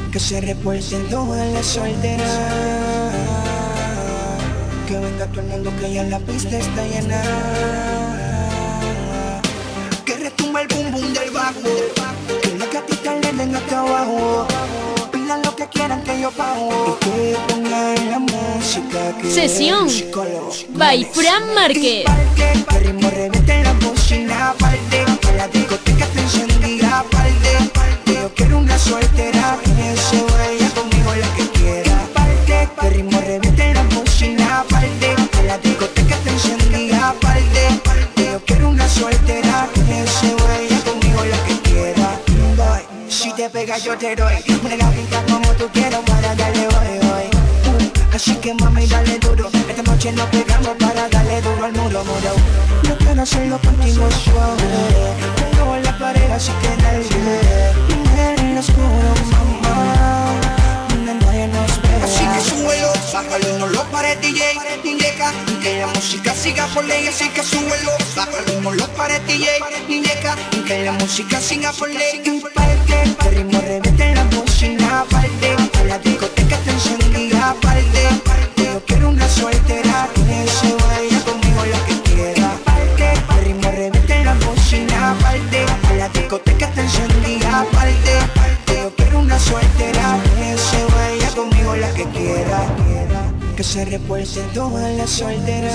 Que se refuercen todas las solteras. Que venga todo el mundo que ya la pista está llena. Que retumba el bum bum del bajo. Que las gatitas le den hasta abajo. Pidan lo que quieran que yo pago. Y que pongan la música que Sesión by Fran Márquez. Que ritmo reviente la bocina aparte. Que la discoteca está encendida aparte. Yo quiero una soltera que se vaya conmigo la que quiera. Que ritmo reviente la bocina aparte. Que la discoteca está encendida aparte. Yo quiero una soltera que se vaya conmigo la que quiera. Si te pegas yo te doy una gatita como tú quieras para darle hoy. Así que mami dale duro. Esta noche nos pegamos para darle duro al muro. Yo quiero hacerlo contigo suave. Pero en la pared así que dale. Mujer en lo oscuro, mamá, donde nadie nos ve. Así que súbelo, bájalo, no lo pares DJ. Deja que la música siga por ley. Así que súbelo, bájalo, no lo pares DJ. Deja que la música siga por ley. Que ritmo reviente la bocina aparte. Que la discoteca está encendida aparte. Yo quiero una soltera que se vaya conmigo la que quiera. Que ritmo reviente la bocina aparte. Que la discoteca está encendida aparte. Yo quiero una soltera que se vaya conmigo la que quiera. Que se refuercen todas las solteras.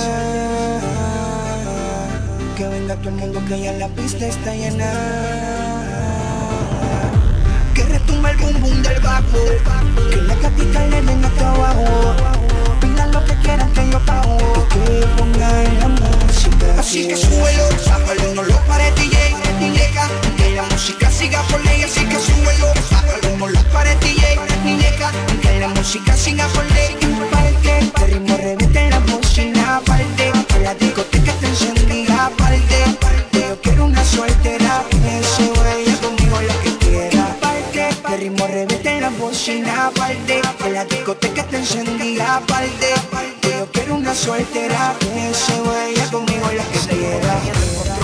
Que venga todo el mundo que ya la pista está llena. Que retumba el bum bum del bajo. Que las gatitas le den hasta abajo. Pidan lo que quieran que yo pago. Que pongan la música. Así que súbelo, bájalo, no lo pares DJ. Deja que la música siga por ley. Así que súbelo, bájalo, no lo pares DJ. Deja que la música siga por ley. Que ritmo reviente la bocina aparte. Que la discoteca está encendida aparte. Yo quiero una soltera que se vaya conmigo la que quiera. Que ritmo reviente la bocina aparte. Que la discoteca está encendida aparte. Yo quiero una soltera que se vaya conmigo la que quiera.